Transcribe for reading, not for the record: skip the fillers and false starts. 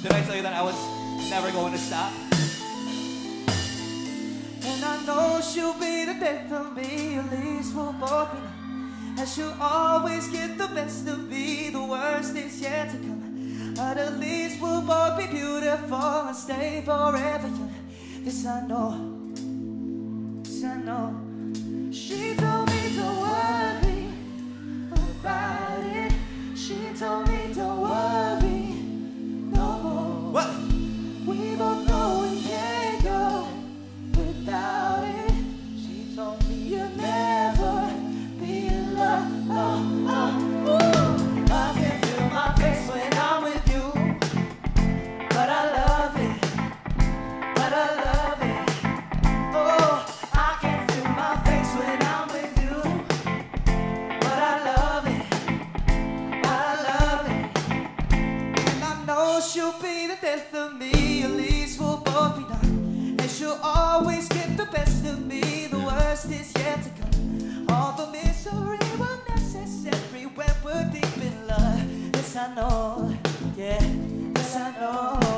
Did I tell you that I was never going to stop? And I know she'll be the death of me, at least we'll both be known. And she'll always get the best of me, the worst is yet to come. But at least we'll both be beautiful and stay forever young. This I know, this I know. She told me don't worry about it. She told me don't worry no more. What? We both know we can't go without it. She told me you'll never be in love. I can feel my face when I'm with you, but I love it, but I love it. Oh, I can feel my face when I'm with you, but I love it, but I love it. And I know she'll be the death of me, at least we'll both be done. And she'll always get the best of me, the worst is yet to come. All the misery was necessary when we're deep in love. This I know, yeah, this I know.